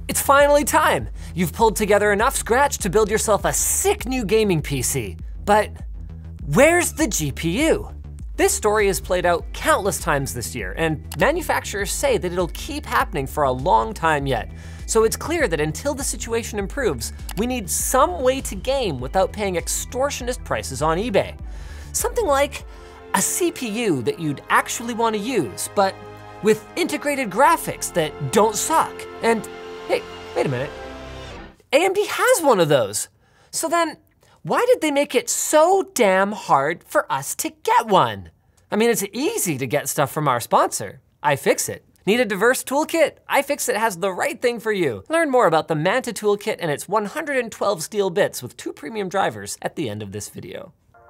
It's finally time! You've pulled together enough scratch to build yourself a sick new gaming PC. But where's the GPU? This story has played out countless times this year, and manufacturers say that it'll keep happening for a long time yet. So it's clear that until the situation improves, we need some way to game without paying extortionist prices on eBay. Something like a CPU that you'd actually want to use, but with integrated graphics that don't suck. And hey, wait a minute. AMD has one of those. So then, why did they make it so damn hard for us to get one? I mean, it's easy to get stuff from our sponsor, iFixit. Need a diverse toolkit? iFixit has the right thing for you. Learn more about the Manta toolkit and its 112 steel bits with 2 premium drivers at the end of this video.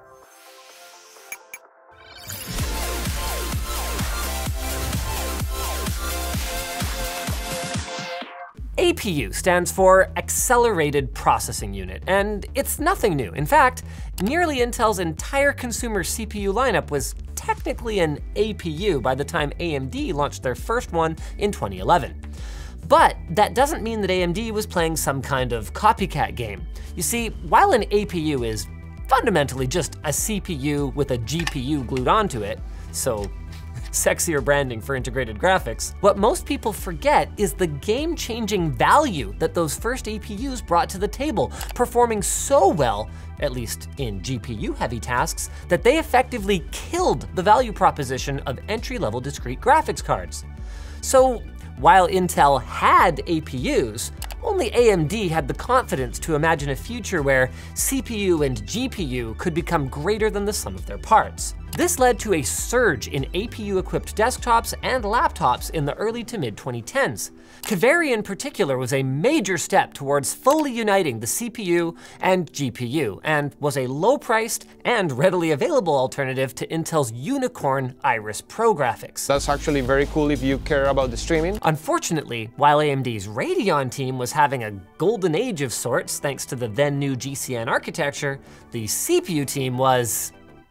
APU stands for Accelerated Processing Unit, and it's nothing new. In fact, nearly Intel's entire consumer CPU lineup was technically an APU by the time AMD launched their first one in 2011. But that doesn't mean that AMD was playing some kind of copycat game. You see, while an APU is fundamentally just a CPU with a GPU glued onto it, so sexier branding for integrated graphics, what most people forget is the game-changing value that those first APUs brought to the table, performing so well, at least in GPU-heavy tasks, that they effectively killed the value proposition of entry-level discrete graphics cards. So while Intel had APUs, only AMD had the confidence to imagine a future where CPU and GPU could become greater than the sum of their parts. This led to a surge in APU-equipped desktops and laptops in the early to mid-2010s. Kaveri in particular was a major step towards fully uniting the CPU and GPU, and was a low-priced and readily available alternative to Intel's unicorn Iris Pro graphics. That's actually very cool if you care about the streaming. Unfortunately, while AMD's Radeon team was having a golden age of sorts thanks to the then new GCN architecture, the CPU team was...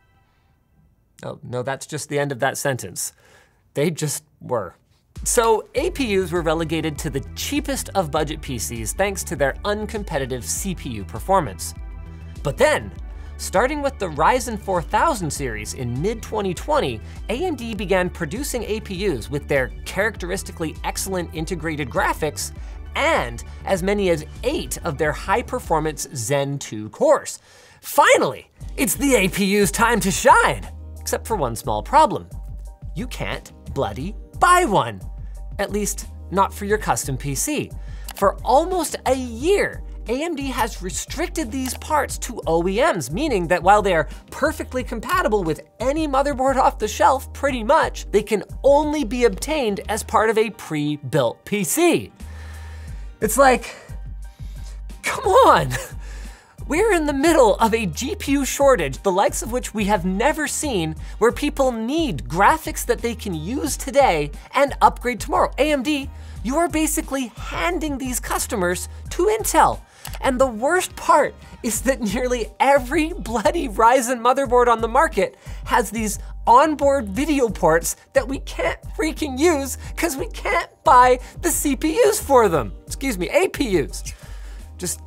Oh, no, that's just the end of that sentence. They just were. So APUs were relegated to the cheapest of budget PCs thanks to their uncompetitive CPU performance. But then, starting with the Ryzen 4000 series in mid-2020, AMD began producing APUs with their characteristically excellent integrated graphics and as many as 8 of their high-performance Zen 2 cores. Finally, it's the APU's time to shine! Except for one small problem. You can't bloody buy one. At least, not for your custom PC. For almost a year, AMD has restricted these parts to OEMs, meaning that while they are perfectly compatible with any motherboard off the shelf, pretty much, they can only be obtained as part of a pre-built PC. It's like, come on. We're in the middle of a GPU shortage, the likes of which we have never seen, where people need graphics that they can use today and upgrade tomorrow. AMD, you are basically handing these customers to Intel. And the worst part is that nearly every bloody Ryzen motherboard on the market has these onboard video ports that we can't freaking use because we can't buy the CPUs for them. Excuse me, APUs. Just...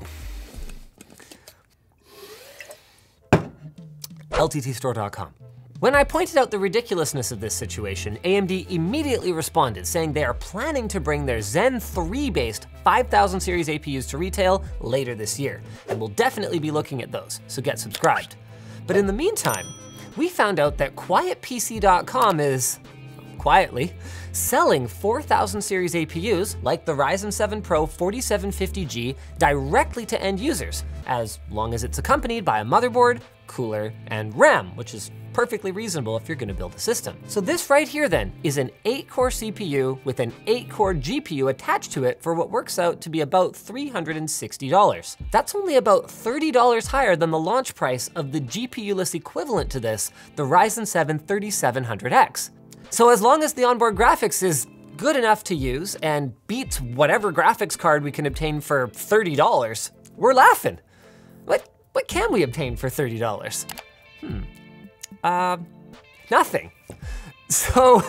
LTTstore.com. When I pointed out the ridiculousness of this situation, AMD immediately responded, saying they are planning to bring their Zen 3-based 5000 series APUs to retail later this year, and we'll definitely be looking at those, so get subscribed. But in the meantime, we found out that QuietPC.com is, quietly, selling 4000 series APUs, like the Ryzen 7 Pro 4750G, directly to end users, as long as it's accompanied by a motherboard, cooler, and RAM, which is perfectly reasonable if you're gonna build a system. So this right here then is an 8-core CPU with an 8-core GPU attached to it for what works out to be about $360. That's only about $30 higher than the launch price of the GPU-less equivalent to this, the Ryzen 7 3700X. So as long as the onboard graphics is good enough to use and beats whatever graphics card we can obtain for $30, we're laughing. What can we obtain for $30? Nothing. So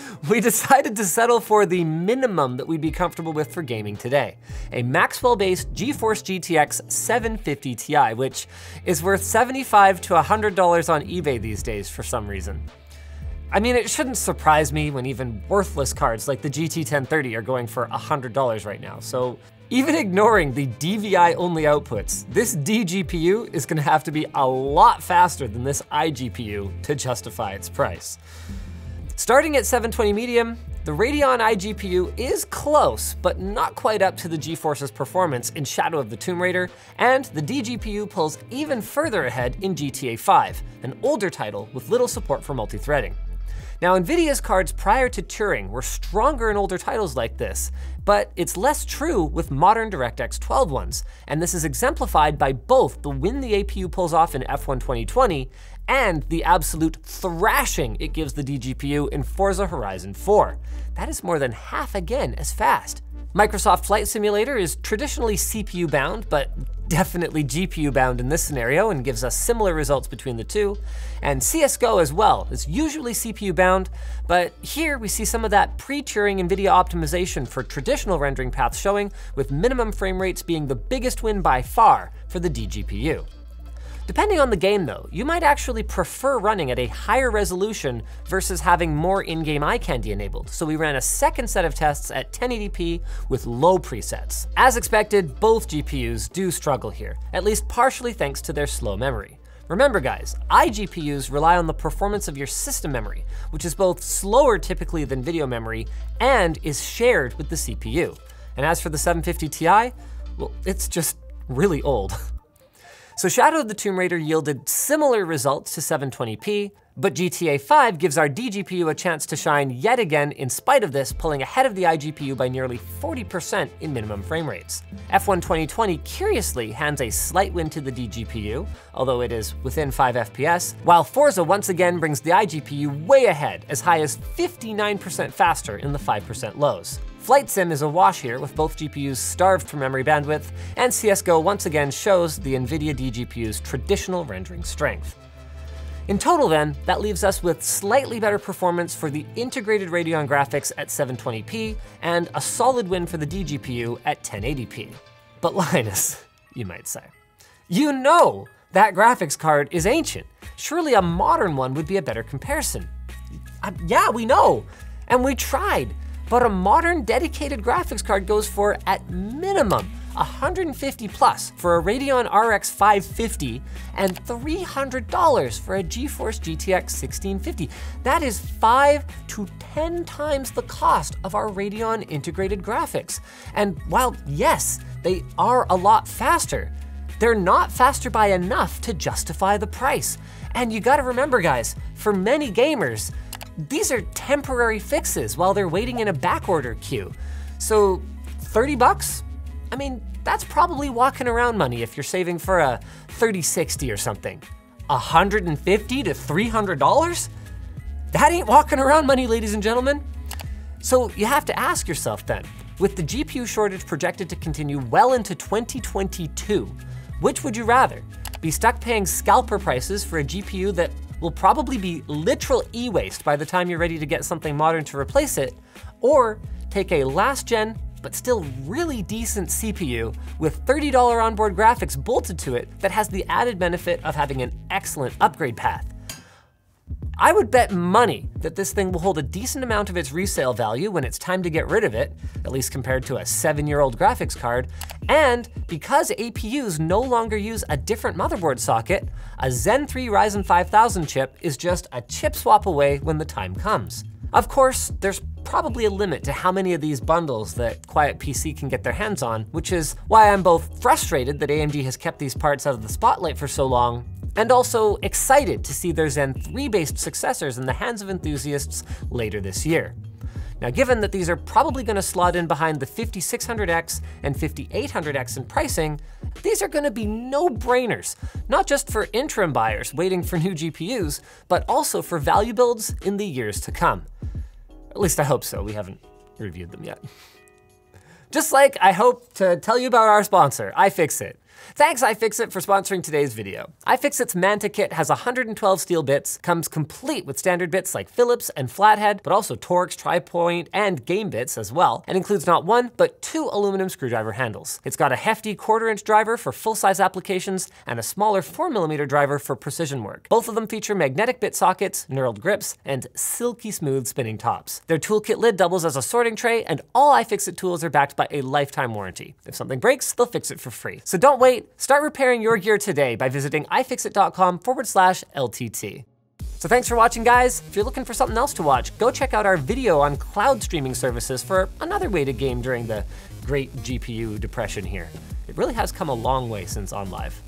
we decided to settle for the minimum that we'd be comfortable with for gaming today, a Maxwell-based GeForce GTX 750 Ti, which is worth $75 to $100 on eBay these days for some reason. I mean, it shouldn't surprise me when even worthless cards like the GT 1030 are going for $100 right now. So even ignoring the DVI-only outputs, this DGPU is gonna have to be a lot faster than this iGPU to justify its price. Starting at 720 medium, the Radeon iGPU is close, but not quite up to the GeForce's performance in Shadow of the Tomb Raider, and the DGPU pulls even further ahead in GTA 5, an older title with little support for multi-threading. Now, NVIDIA's cards prior to Turing were stronger in older titles like this, but it's less true with modern DirectX 12 ones, and this is exemplified by both the win the APU pulls off in F1 2020 and the absolute thrashing it gives the DGPU in Forza Horizon 4. That is more than half again as fast. Microsoft Flight Simulator is traditionally CPU bound, but definitely GPU bound in this scenario and gives us similar results between the two. And CSGO as well is usually CPU bound, but here we see some of that pre-Turing NVIDIA optimization for traditional rendering paths showing, with minimum frame rates being the biggest win by far for the DGPU. Depending on the game though, you might actually prefer running at a higher resolution versus having more in-game eye candy enabled, so we ran a second set of tests at 1080p with low presets. As expected, both GPUs do struggle here, at least partially thanks to their slow memory. Remember guys, iGPUs rely on the performance of your system memory, which is both slower typically than video memory and is shared with the CPU. And as for the 750 Ti, well, it's just really old. So Shadow of the Tomb Raider yielded similar results to 720p, but GTA 5 gives our DGPU a chance to shine yet again in spite of this, pulling ahead of the iGPU by nearly 40% in minimum frame rates. F1 2020 curiously hands a slight win to the DGPU, although it is within 5 FPS, while Forza once again brings the iGPU way ahead, as high as 59% faster in the 5% lows. Flight Sim is a wash here, with both GPUs starved for memory bandwidth, and CSGO once again shows the NVIDIA DGPU's traditional rendering strength. In total then, that leaves us with slightly better performance for the integrated Radeon graphics at 720p, and a solid win for the DGPU at 1080p. But Linus, you might say, you know that graphics card is ancient. Surely a modern one would be a better comparison. Yeah, we know, and we tried. But a modern dedicated graphics card goes for, at minimum, $150 plus for a Radeon RX 550 and $300 for a GeForce GTX 1650. That is 5 to 10 times the cost of our Radeon integrated graphics. And while, yes, they are a lot faster, they're not faster by enough to justify the price. And you gotta remember guys, for many gamers, these are temporary fixes while they're waiting in a backorder queue. So 30 bucks? I mean, that's probably walking around money if you're saving for a 3060 or something. $150 to $300? That ain't walking around money, ladies and gentlemen. So you have to ask yourself then, with the GPU shortage projected to continue well into 2022, which would you rather? Be stuck paying scalper prices for a GPU that will probably be literal e-waste by the time you're ready to get something modern to replace it, or take a last gen but still really decent CPU with $30 onboard graphics bolted to it that has the added benefit of having an excellent upgrade path. I would bet money that this thing will hold a decent amount of its resale value when it's time to get rid of it, at least compared to a 7-year-old graphics card, and because APUs no longer use a different motherboard socket, a Zen 3 Ryzen 5000 chip is just a chip swap away when the time comes. Of course, there's probably a limit to how many of these bundles that Quiet PC can get their hands on, which is why I'm both frustrated that AMD has kept these parts out of the spotlight for so long, and also excited to see their Zen 3-based successors in the hands of enthusiasts later this year. Now, given that these are probably gonna slot in behind the 5600X and 5800X in pricing, these are gonna be no-brainers, not just for interim buyers waiting for new GPUs, but also for value builds in the years to come. At least I hope so, we haven't reviewed them yet. Just like I hope to tell you about our sponsor, iFixit. Thanks iFixit for sponsoring today's video. iFixit's Manta kit has 112 steel bits, comes complete with standard bits like Phillips and flathead, but also Torx, tri-point, and game bits as well, and includes not one, but 2 aluminum screwdriver handles. It's got a hefty 1/4-inch driver for full-size applications and a smaller 4mm driver for precision work. Both of them feature magnetic bit sockets, knurled grips, and silky smooth spinning tops. Their toolkit lid doubles as a sorting tray, and all iFixit tools are backed by a lifetime warranty. If something breaks, they'll fix it for free. So don't wait. Start repairing your gear today by visiting ifixit.com/LTT. So thanks for watching, guys. If you're looking for something else to watch, go check out our video on cloud streaming services for another way to game during the great GPU depression here. It really has come a long way since OnLive.